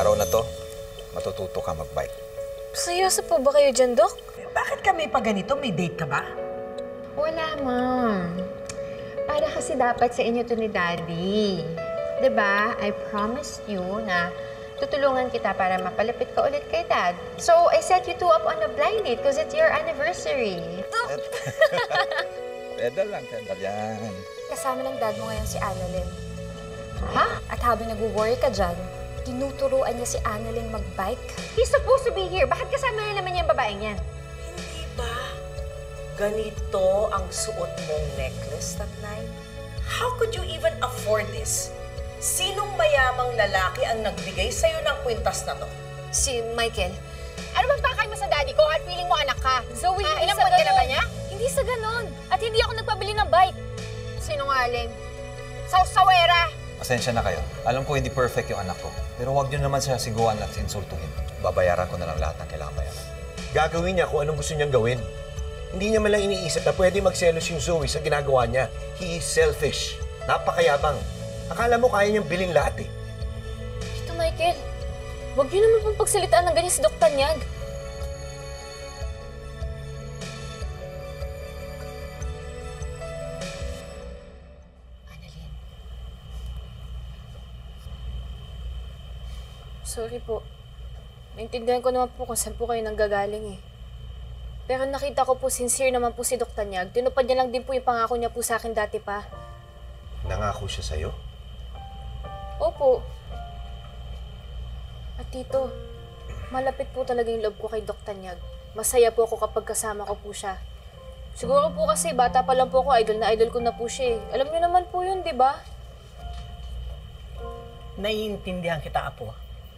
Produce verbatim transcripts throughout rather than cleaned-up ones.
araw na to, matututo ka mag-bike. Seryoso po ba kayo dyan, Dok? Eh, bakit kami pa ganito? May date ka ba? Wala, Mom. Para kasi dapat sa inyo to ni Daddy. Diba? I promised you na tutulungan kita para mapalapit ka ulit kay Dad. So, I set you two up on a blind date because it's your anniversary. Pedal lang, pedal yan. Kasama ng dad mo ngayon si Analyn. Ha? At habang nag-worry ka dyan, tinuturuan niya si Analyn mag-bike. He's supposed to be here. Bakit kasama na naman niya yung babaeng yan? Hindi ba? Ganito ang suot mong necklace that night? How could you even afford this? Sinong mayamang lalaki ang nagbigay sa'yo ng kwintas na to? Si Michael. Ano bang pakay mo sa daddy ko? At feeling mo anak ka? Zoey, ah, hindi ilang sa buwan ka na ba ganon. niya? Hindi sa ganon. At hindi ako nagpabili ng bike. Sinungaling. Saw-sawera. Pasensya na kayo. Alam ko hindi perfect yung anak ko. Pero huwag niyo naman siya siguan at insultuhin. Babayaran ko na lang lahat ng kailangan bayaran. Gagawin niya kung anong gusto niyang gawin. Hindi niya malang iniisip na pwede magselos yung Zoey sa ginagawa niya. He is selfish. Napakayabang. Akala mo kaya niyang bilhin lahat eh. Ito, Michael. Huwag niyo naman pong pagsalitaan ng ganyan si Doktor Tanyag. Analyn. Sorry po. Naintindihan ko naman po kung saan po kayo nanggagaling eh. Pero nakita ko po, sincere naman po si Doktor Tanyag. Tinupad niya lang din po yung pangako niya po sa akin dati pa. Nangako siya sa'yo? Opo. At tito, malapit po talaga yung loob ko kay Doktor Tanyag. Masaya po ako kapag kasama ko po siya. Siguro po kasi bata pa lang po ako, idol na idol ko na po siya eh. Alam niyo naman po yun, di ba? Naiintindihan kita, Apo.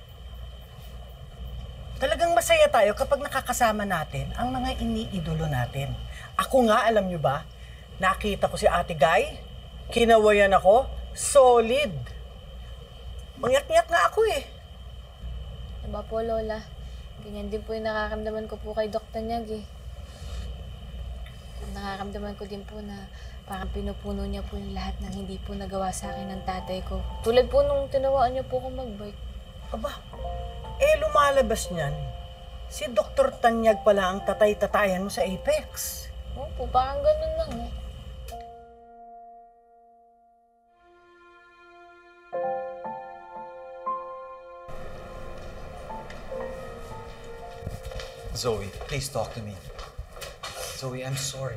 Talagang masaya tayo kapag nakakasama natin ang mga iniidolo natin. Ako nga, alam niyo ba, nakita ko si Ate Guy, kinawayan ako, solid. Mangyak-ngyak nga ako eh. Diba po, Lola? Ganyan din po yung nakakamdaman ko po kay Doktor Tanyag eh. Nakakamdaman ko din po na parang pinupuno niya po yung lahat ng hindi po nagawa sa akin ng tatay ko. Tulad po nung tinawaan niyo po akong mag-bike. Aba, eh lumalabas niyan. Si Doktor Tanyag pala ang tatay-tatayan mo sa Apex. Opo, parang ganun lang eh. Zoey, please talk to me. Zoey, I'm sorry.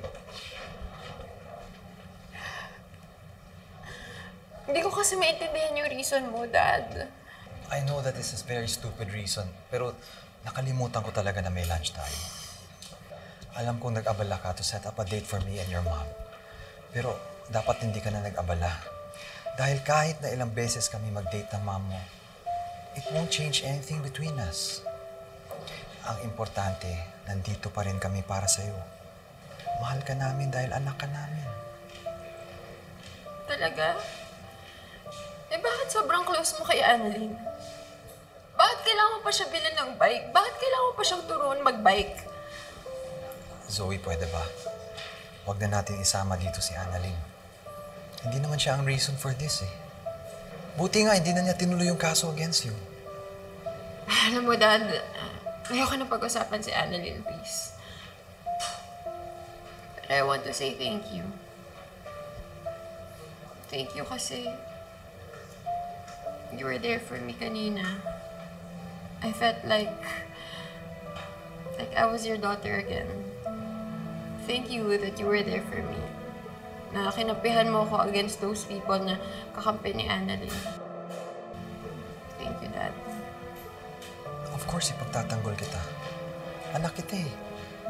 Hindi ko kasi maintindihan yung reason mo, Dad. I know that this is a very stupid reason, pero nakalimutan ko talaga na may lunch tayo. Alam kong nag-abala ka to set up a date for me and your mom. Pero dapat hindi ka na nag-abala. Dahil kahit na ilang beses kami mag-date ng mom mo, it won't change anything between us. Ang importante, nandito pa rin kami para sa'yo. Mahal ka namin dahil anak ka namin. Talaga? Eh bakit sobrang close mo kay Analyn? Bakit kailangan mo pa siya bilhin ng bike? Bakit kailangan mo pa siyang turuan mag-bike? Zoey, pwede ba? Huwag na natin isama dito si Analyn. Hindi naman siya ang reason for this eh. Buti nga, hindi na niya tinuloy yung kaso against you. Alam mo, Dad, ayoko na pag-usapan si Analyn, please. But I want to say thank you. Thank you kasi you were there for me kanina. I felt like like I was your daughter again. Thank you that you were there for me. Na kinapihan mo ako against those people na kakampi ni Analyn. Thank you, Dad. Of course, ipagtatanggol kita. Anak kita eh.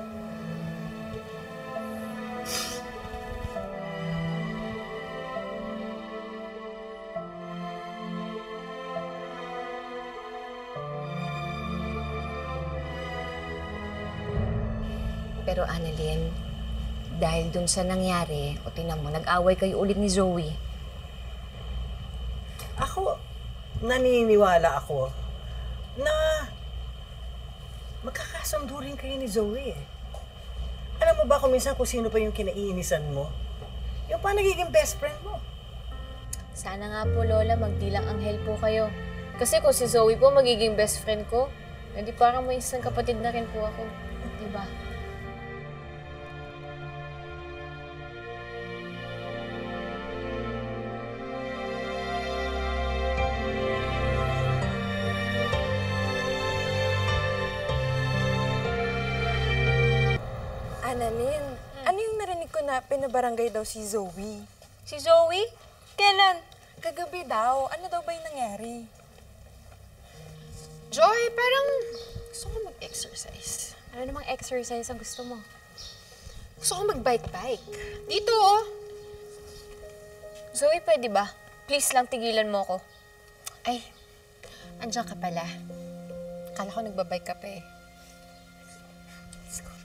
Pero Analyn, dahil dun sa nangyari, o tingnan mo, nag-away kayo ulit ni Zoey. Ako, naniniwala ako na magkakasundo rin kayo ni Zoey eh. Alam mo ba kung minsan kung sino pa yung kinaiinisan mo? Yung pa nagiging best friend mo. Sana nga po, Lola, magdilang anghel po kayo. Kasi kung si Zoey po magiging best friend ko, hindi parang may isang kapatid na rin po ako. Diba? Analyn, ano yung narinig ko na pinabarangay daw si Zoey? Si Zoey? Kailan? Kagabi daw. Ano daw ba yung nangyari? Joy, parang gusto ko mag-exercise. Ano namang exercise ang gusto mo? Gusto ko mag-bike-bike. Dito, oh. Zoey, pwede ba? Please lang tigilan mo ko. Ay, andiyan ka pala. Akala ko nagbabike ka pa eh. Let's go.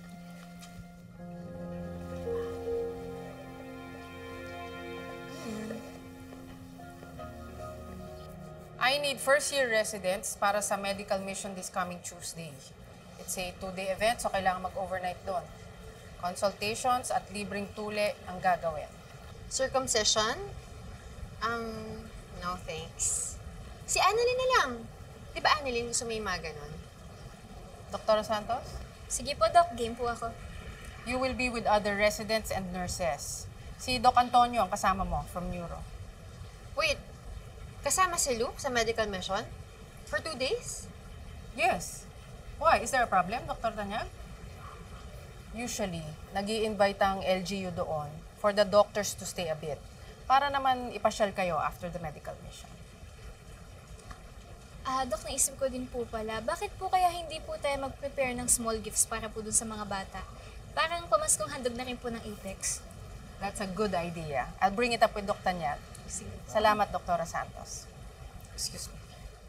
I need first-year residents para sa medical mission this coming Tuesday. It's a two-day event, so kailangan mag-overnight doon. Consultations at libreng tule ang gagawin. Circumcision? Um, no thanks. Si Analyn na lang. Di ba Analyn gusto mo yung mga ganon? Doktora Santos, Sige po, Doc. Game po ako. you will be with other residents and nurses. Si Doc Antonio ang kasama mo from Neuro. Wait, kasama si Luke sa medical mission? For two days? Yes. Why? Is there a problem, Doktor Tanyag? Usually, nag-i-invite ang L G U doon for the doctors to stay a bit para naman ipasyal kayo after the medical mission. Ah, Doc, naisip ko din po pala, bakit po kaya hindi po tayo mag-prepare ng small gifts para po dun sa mga bata? Parang pamaskong handog na rin po ng Apex. That's a good idea. I'll bring it up with Doktor Tanyag. Salamat, Doktora Santos. Excuse me.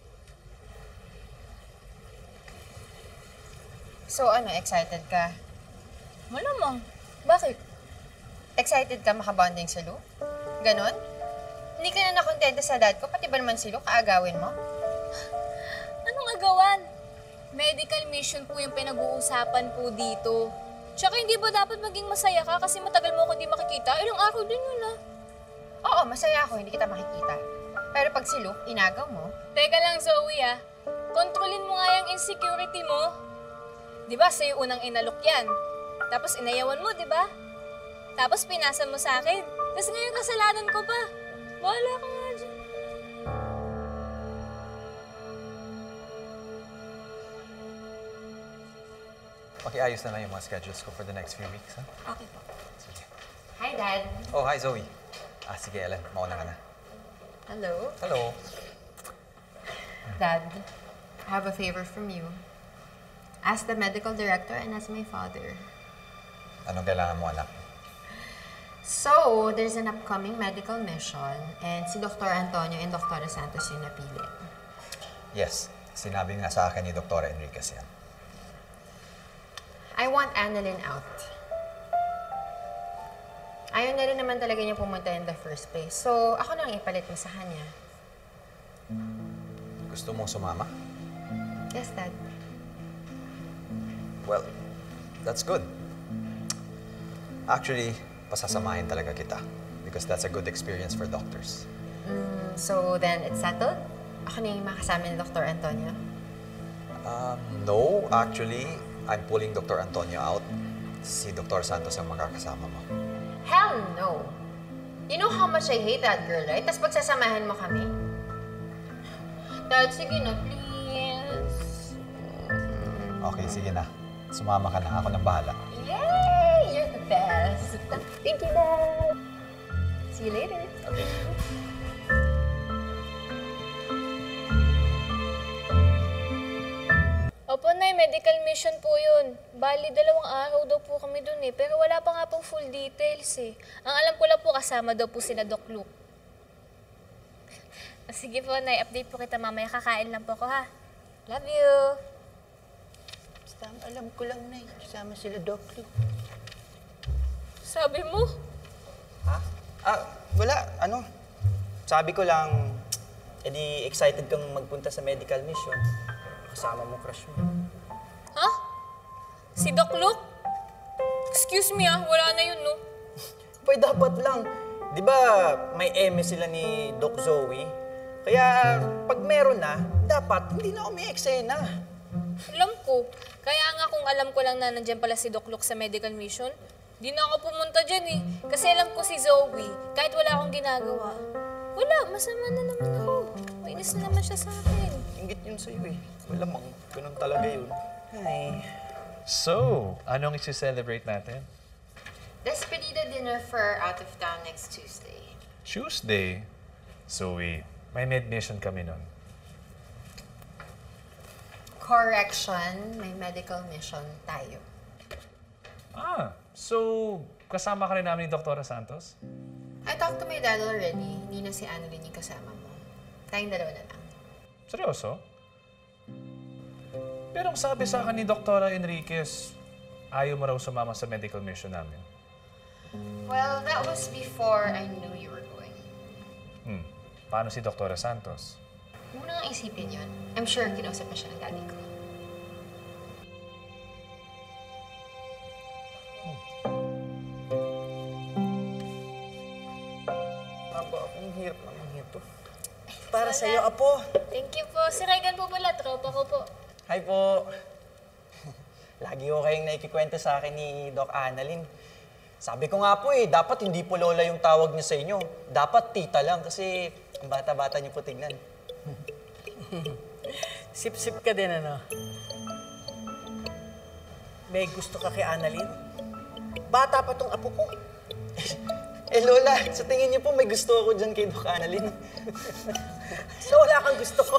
So ano, excited ka? Malamang. Bakit? Excited ka makabonding si Luke? Ganon? Hindi ka na nakontento sa dad ko, pati ba naman si Luke, aagawin mo? Anong agawan? Medical mission po yung pinag-uusapan po dito. Tsaka hindi ba dapat maging masaya ka kasi matagal mo ako hindi makikita? Ilang araw din yun ah. Oo, masaya ako, hindi kita makikita. Pero pag si Luke, inagaw mo, Teka lang, Zoey ah. Kontrolin mo nga yung insecurity mo. Di ba, sa'yo unang inalok yan. Tapos inayawan mo, di ba? Tapos pinasa mo sa akin. Tapos ngayon kasalanan ko pa. Bahala ka nga dyan. Pakiayos na lang yung mga schedules ko for the next few weeks, ha? Okay po. Sige. Hi, Dad. Oh, hi, Zoey. Ah, sige, Ellen. Mauna ka na. Hello. Hello. Dad, I have a favor from you. As the medical director and as my father. Anong kailangan mo, anak? So, there's an upcoming medical mission and si Doctor Antonio and Doctora Santos yung napili. Yes. Sinabi nga sa akin ni Doktora Enriquez yan. I want Analyn out. Ayaw na rin naman talaga niya pumunta in the first place. So, ako nang ipalit mo sa kanya. Gusto mong sumama? Yes, Dad. Well, that's good. Actually, pasasamahin talaga kita because that's a good experience for doctors. Mm, so, then it's settled? Ako na yung makasama ni Doctor Antonio? Um, no, actually, I'm pulling Doctor Antonio out. Si Doctor Santos ang makakasama mo. Hell no! You know how much I hate that girl, right? Tapos pagsasamahan mo kami. Dad, sige na, please. Okay, sige na. Sumama ka na. Ako nang bahala. Yay! You're the best. Thank you, Dad. See you later. Okay. Opo, Nay, medical mission po yun. Bali, dalawang araw daw po kami dun eh. Pero wala pa nga pong full details eh. Ang alam ko lang po, kasama daw po sina Doc Luke. Sige po, Nay. Update po kita mamaya. Kakain lang po ko, ha? Love you! Basta alam ko lang na kasama sila Doc Luke. Sabi mo? Ha? Ah, wala. Ano? Sabi ko lang, edi excited kang magpunta sa medical mission. Kasama mo crush mo. Ha? Si Doc Luke? Excuse me ah, wala na yun, no? Pwede dapat lang. Di ba may eme sila ni Doc Zoey? Kaya pag meron na, dapat hindi na ako may eksena. Alam ko. Kaya nga kung alam ko lang na nandyan pala si Doc Luke sa medical mission, di na ako pumunta dyan eh. Kasi alam ko si Zoey, kahit wala akong ginagawa, wala, masama na naman ako. Mainis na naman siya sa akin. Ingit yun sa'yo eh. Wala mang, ganun talaga yun. Ay. So, anong isi-celebrate natin? Despedida dinner for out of town next Tuesday. Tuesday? Zoey, may med-mission kami nun. Correction, may medical mission tayo. Ah, so kasama ka rin namin ni Doktora Santos? I talked to my dad already. Hindi na si Analyn yung kasama mo. Tayong dalawa na lang. Seryoso? Pero ang sabi sa akin ni Doktora Enriquez, ayaw mo raw sumama sa medical mission namin. Well, that was before I knew you were going. Hmm. Paano si Doktora Santos? Huwag mo nang isipin yun. I'm sure kinausap na siya ng daddy ko. Aba, ang hirap naman ito. Para sa'yo, Apo. Thank you po. Si Regan po pala, tropa ko po. Hi po. Lagi ko kayong naikikwento sa akin ni Doc Analyn. Sabi ko nga po eh, dapat hindi po lola yung tawag niya sa inyo. Dapat tita lang kasi ang bata-bata niyo po tignan. Sip-sip ka din, ano? May gusto ka kay Analyn? Bata pa tong apo ko. Eh lola, sa tingin niyo po may gusto ako dyan kay Doc Analyn. So wala kang gusto ko.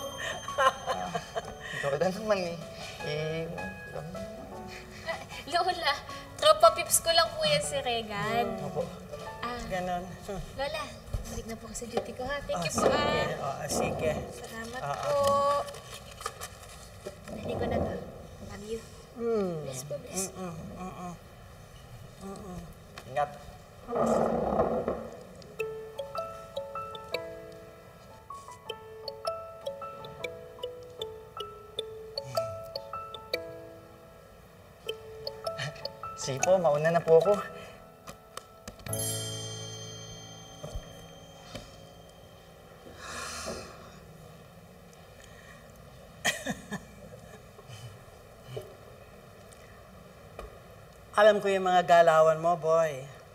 Lola naman eh. Eh, Ah, Lola, tropa pips ko lang po yan si Regan. Opo. Ah, Ganon. Lola, balik na po kasi duty ko ha. Thank Ah, you po sige. ah. Ah, sige. Salamat Ah, po. Dali ko na to. Love you. Mm. Bless po, bless. Mm, mm, mm. Ingat. Sige po, mauna na po ako. Alam ko yung mga galawan mo, boy.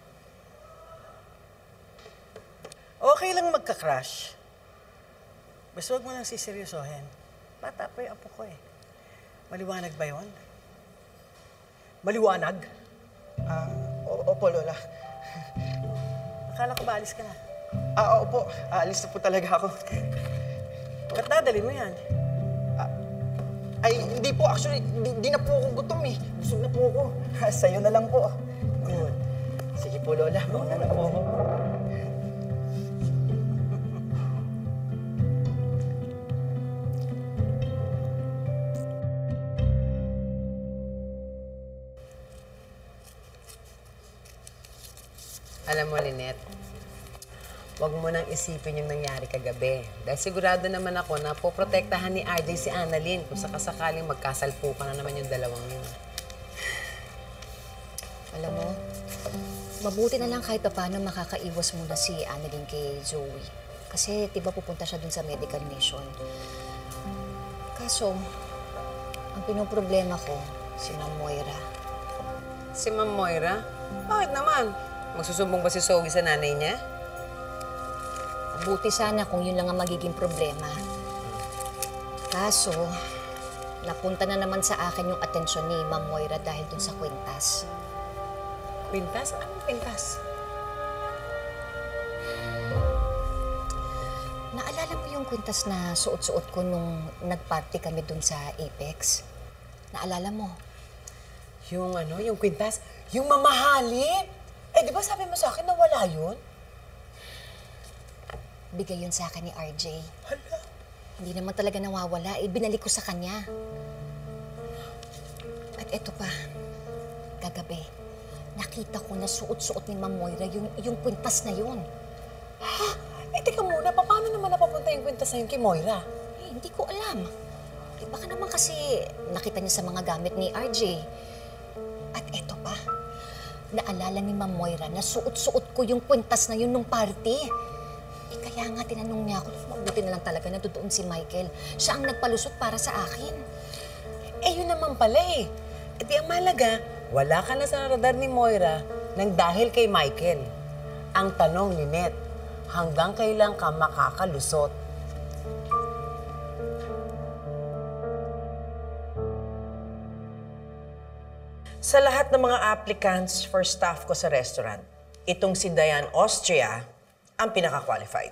Okay lang magka-crush. Basta huwag mo nang siseryosohin. Bata pa yung apo ko eh. Maliwanag ba yun? Maliwanag? Ah, o- opo, Lola. Akala ko ba alis ka na? Ah, opo. Aalis na po talaga ako. Ba't nadali mo yan? Ay, hindi po. Actually, di, di na po ako gutom eh. Busog na po ako. Sa'yo na lang po. Good. Sige po, Lola. Mauna na po ako. Alam mo, Lynette, huwag mo nang isipin yung nangyari kagabi. Dahil sigurado naman ako na poprotektahan ni R J si Analyn kung sakasakaling magkasalpukan na naman yung dalawang yun. Alam mo, mabuti na lang kahit paano makakaiwas muna si Analyn kay Zoey. Kasi diba pupunta siya dun sa medical mission. Kaso, ang pinoproblema ko, si Ma'am Moira. Si Ma'am Moira? Bakit naman? Magsusumbong ba si Zoey sa nanay niya? Buti sana kung yun lang ang magiging problema. Kaso, napunta na naman sa akin yung atensyon ni Ma'am Moira dahil dun sa kwintas. Kwintas? Anong kwintas? Naalala mo yung kwintas na suot-suot ko nung nag-party kami dun sa Apex? Naalala mo? Yung ano, yung kwintas? Yung mamahalin? Eh, di ba sabi mo sa akin na wala yun? Bigay yun sa akin ni R J. Hala. Hindi naman talaga nawawala. Eh, binalik ko sa kanya. At eto pa, kagabi, nakita ko na suot-suot ni Ma'am Moira yung, yung kwintas na yun. Ha? Eh, teka muna, paano naman napapunta yung kwintas na yun kay Moira? Eh, hindi ko alam. Eh, baka naman kasi nakita niya sa mga gamit ni R J. At eto pa, naalala ni Ma'am Moira na suot-suot ko yung kwintas na yun nung party. Eh, kaya nga tinanong niya ako, mabuti na lang talaga na doon si Michael. Siya ang nagpalusot para sa akin. Eh, yun naman pala eh. E di ang malaga, wala ka na sa radar ni Moira nang dahil kay Michael. Ang tanong ni Net, hanggang kailan ka makakalusot? Sa lahat ng mga applicants for staff ko sa restaurant, itong si Diane Austria ang pinaka-qualified.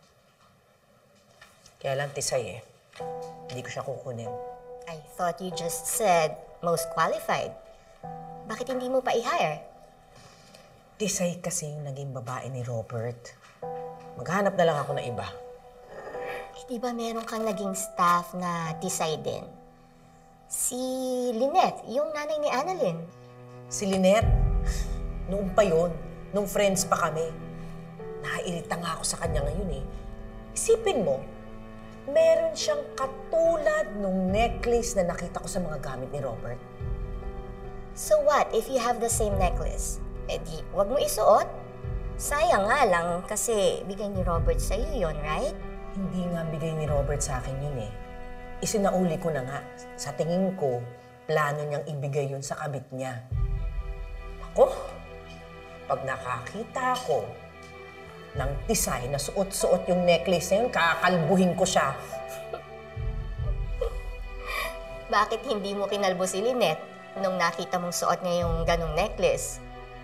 Kaya lang tisay eh. Hindi ko siya kukunin. I thought you just said most qualified. Bakit hindi mo pa i-hire? Tisay kasi yung naging babae ni Robert. Maghanap na lang ako ng iba. Eh, di ba meron kang naging staff na tisay din? Si Lynette, yung nanay ni Analyn. Si Lynette, noon pa yun, nung friends pa kami. Nakairita nga ako sa kanya ngayon eh. Isipin mo, meron siyang katulad nung necklace na nakita ko sa mga gamit ni Robert. So what if you have the same necklace? Eh di, wag mo isuot. Sayang nga lang kasi bigay ni Robert sa'yo yun, right? Hindi nga bigay ni Robert sa akin yun eh. Isinauli ko na nga. Sa tingin ko, plano niyang ibigay yun sa kabit niya. Ako, pag nakakita ko ng tisay na suot-suot yung necklace na yun, kakalbuhin ko siya. Bakit hindi mo kinalbo si Lynette nung nakita mong suot niya yung ganong necklace?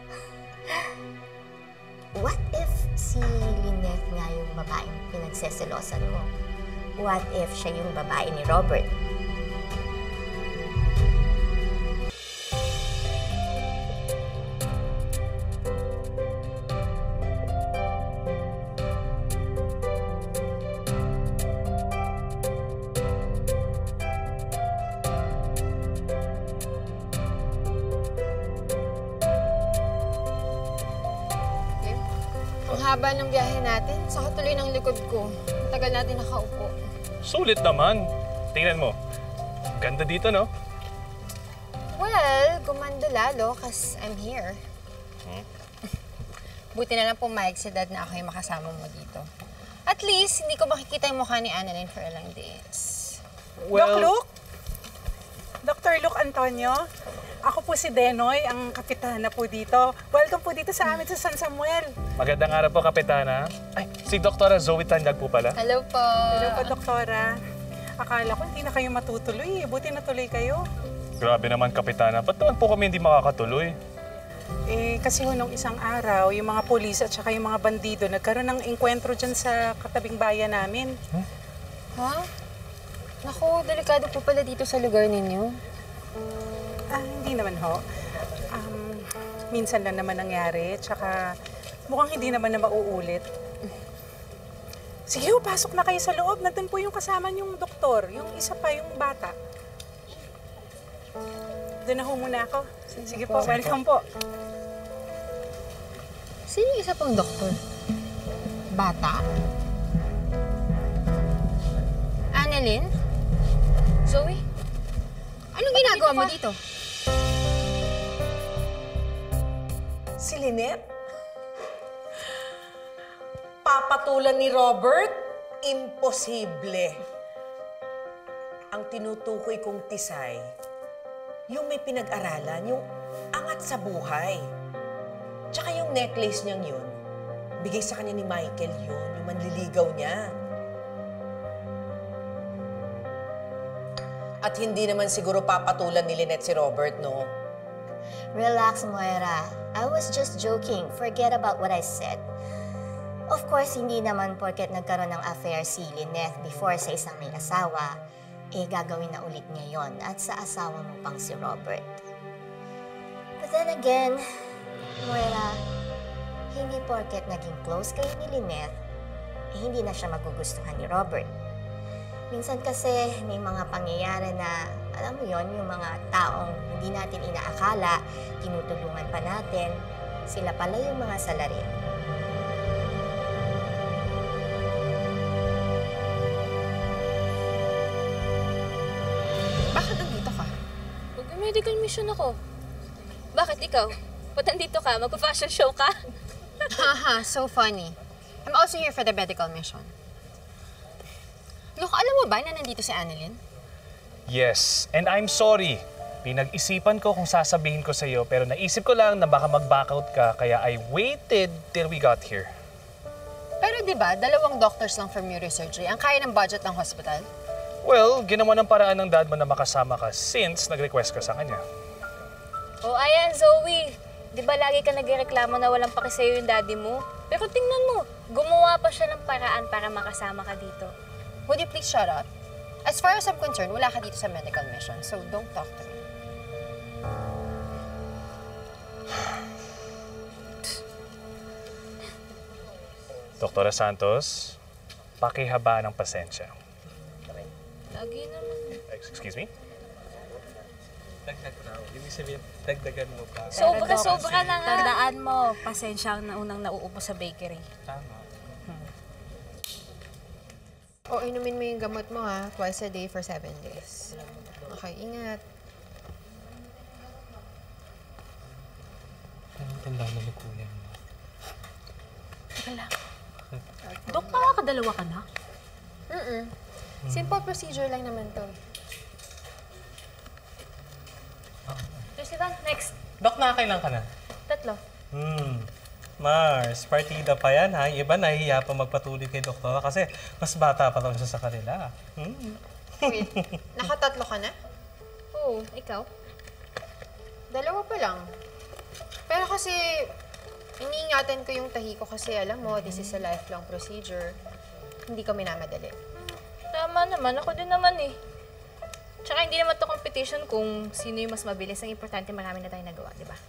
What if si Lynette nga yung babaeng pinagseselosan mo? What if siya yung babae ni Robert? Ang haba ng biyahe natin, saka tuloy ng likod ko. Tagal natin nakaupo. Sulit naman. Tingnan mo. Ganda dito, no? Well, gumanda lalo kasi I'm here. Hmm? Buti na lang pumayag si Dad na ako yung makasama mo dito. At least, hindi ko makikita yung mukha ni Analyn for ilang days. Doc Luke? Doctor Luke Antonio? Ako po si Denoy, ang kapitana po dito. Welcome po dito sa amin sa San Samuel. Magandang araw po, Kapitana. Ay, si Doktora Zoey Tandag po pala. Hello po. Hello po, Doktora. Akala ko hindi na kayo matutuloy. Buti natuloy kayo. Grabe naman, Kapitana. Ba't naman po kami hindi makakatuloy? Eh, kasi ho nung isang araw, yung mga pulis at saka yung mga bandido nagkaroon ng engkwentro dyan sa katabing bayan namin. Hmm? Ha? Naku, delikado po pala dito sa lugar ninyo. Ah, hindi naman ho. Um, minsan lang naman nangyari, tsaka mukhang hindi naman na mauulit. Sige ho, pasok na kayo sa loob. Nandun po yung kasama niyong doktor, yung isa pa, yung bata. Doon na ho muna ako. Sige po, welcome po. Sino yung isa pang doktor? Bata? Analyn? Zoey? Anong ginagawa mo dito? Si Lynette? Papatulan ni Robert? Imposible. Ang tinutukoy kong tisay, yung may pinag-aralan, yung angat sa buhay. Tsaka yung necklace niyang yun, bigay sa kanya ni Michael yun, yung manliligaw niya. At hindi naman siguro papatulan ni Lynette si Robert, no? Relax, Moira. I was just joking. Forget about what I said. Of course, hindi naman porket nagkaroon ng affair si Lynette before sa isang may asawa, eh gagawin na ulit niya yon at sa asawa mo pang si Robert. But then again, Moira, hindi porket naging close kayo ni Lynette, eh hindi na siya magugustuhan ni Robert. Minsan kasi may mga pangyayari na, alam mo yon, yung mga taong hindi natin inaakala, tinutulungan pa natin, sila pala yung mga salarin. Bakit nandito ka? Mag-medical mission ako. Bakit ikaw? Ba't nandito ka? Mag-fashion show ka? Haha, so funny. I'm also here for the medical mission. Look, alam mo ba na nandito si Analyn? Yes, and I'm sorry. Pinag-isipan ko kung sasabihin ko sa'yo, pero naisip ko lang na baka mag-back out ka, kaya I waited till we got here. Pero di ba, dalawang doctors lang from neurosurgery ang kaya ng budget ng hospital? Well, ginawa ng paraan ng dad mo na makasama ka since nag-request ka sa kanya. O ayan, Zoey. Di ba lagi ka nagreklamo na walang paki sa'yo yung daddy mo? Pero tingnan mo, gumawa pa siya ng paraan para makasama ka dito. Would you please shut up? As far as I'm concerned, wala ka dito sa medical mission, so don't talk to me. Doktora Santos, pakihaba ng pasensya. Lagi naman. Excuse me? Dagdag raw. Ibig sabihin, dagdagan mo pa. Sobra-sobra na nga. Tandaan mo, pasensya ang naunang nauupo sa bakery. Tama. O, inumin mo yung gamot mo ha, twice a day for seven days. Okay, ingat. Anong tanda na ni kuya mo? Teka lang. Dok, nakakadalawa ka na? Mm-mm. Simple procedure lang naman to. President, next. Dok, nakakailan ka na? Tatlo. Hmm. Mars, partida pa yan ha. Yung iba nahihiya pa magpatuloy kay doktora kasi mas bata pa daw siya sa kanila. Hmm. Wait, nakatatlo ka na? Oo, ikaw? Dalawa pa lang. Pero kasi, iniingatan ko yung tahi ko kasi alam mo, this is a lifelong procedure. Hindi ko minamadali. Tama naman, ako din naman eh. Tsaka hindi naman to competition kung sino yung mas mabilis. Ang importante, marami na tayong nagawa, di ba?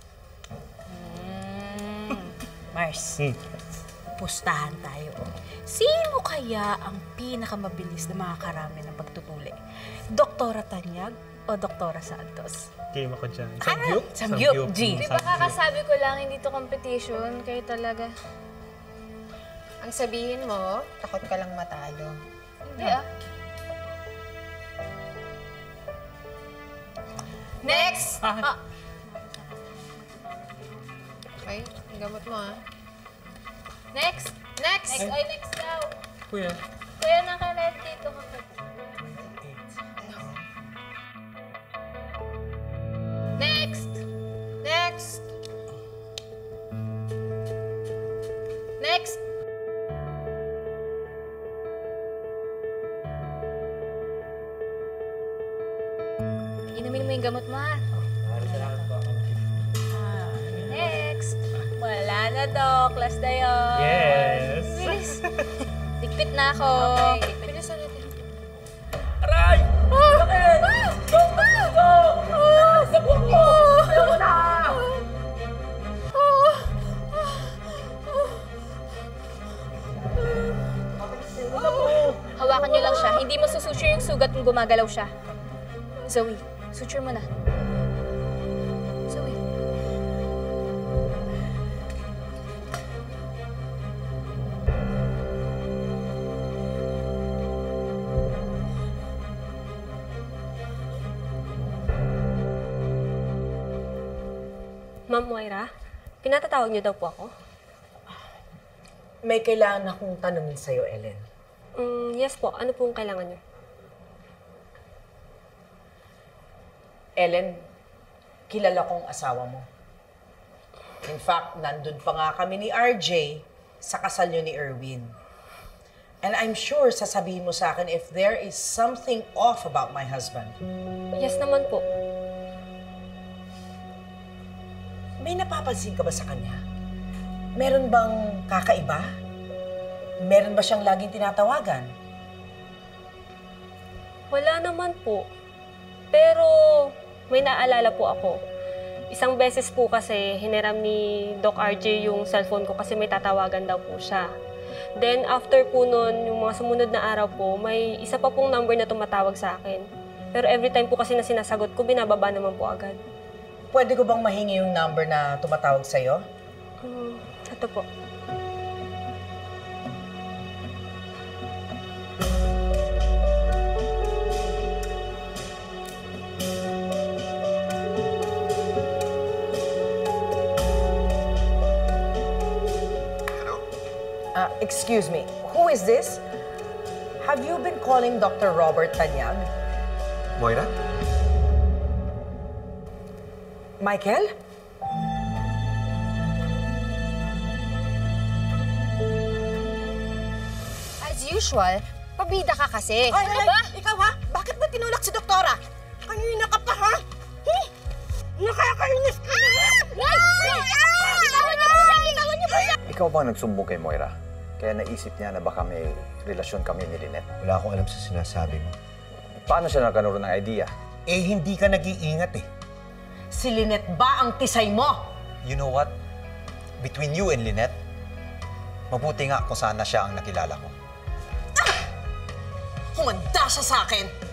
Mm. Mars, Hmm. pustahan tayo. Sino kaya ang pinakamabilis na makakarami ng pagtutuli? Doktora Tanyag o Doktora Santos? Game ako dyan. Samgyup? Ah, Samgyup, G. Di ba kakasabi ko lang, hindi to competition. Kayo talaga. Ang sabihin mo, takot ka lang matalo. Hindi ah. Next! Ah. Okay, ang gamot mo ah. Next! Next! Next! Ay, next daw. Kuya. Kuya, nakalet dito ka pa. Next! Next! Next! Inumin mo yung gamot mo ah. Next! Wala na, Doc. Last na yun. Yes! Bilis. Dikpit na ako. Okay, bilisan natin. Aray! Bakit? Dok, masuko! Sa buko! Ayaw na! Hawakan niyo lang siya. Hindi mo susuture yung sugat kung gumagalaw siya. Zoey, suture mo na. Zoey. Ma'am Moira, pinatatawag niyo daw po ako? May kailangan akong tanungin sa'yo, Ellen. Mm, yes po. Ano pong kailangan niyo? Ellen, kilala kong asawa mo. In fact, nandun pa nga kami ni R J sa kasal niyo ni Erwin. And I'm sure sasabihin mo sa akin if there is something off about my husband. Yes naman po. May napapansin ka ba sa kanya? Meron bang kakaiba? Meron ba siyang laging tinatawagan? Wala naman po. Pero may naalala po ako. Isang beses po kasi hiniram ni Doc R J yung cellphone ko kasi may tatawagan daw po siya. Then after po nun, yung mga sumunod na araw po, may isa pa pong number na tumatawag sa akin. Pero every time po kasi na sinasagot ko, binababa naman po agad. Pwede ko bang mahingi yung number na tumatawag sa'yo? Hmm, ito po. Excuse me, who is this? Have you been calling Doctor Robert Tanyag? Moira? Michael? As usual, pabida ka kasi. Ay, ano ay, ba? Ikaw ha? Bakit ba tinulak si Doktora? Kanina ka pa ha? Hmm? Nakakainis ka na! Bitawan niyo po siya! Bitawan niyo po siya! Ikaw ba nagsumbong kay Moira? Kaya naisip niya na baka may relasyon kami ni Lynette. Wala akong alam sa sinasabi mo. Paano siya nagkaroon ng idea? Eh, hindi ka nag-iingat eh. Si Lynette ba ang tisay mo? You know what? Between you and Lynette, mabuti nga kung sana siya ang nakilala ko. Humanda siya sa akin!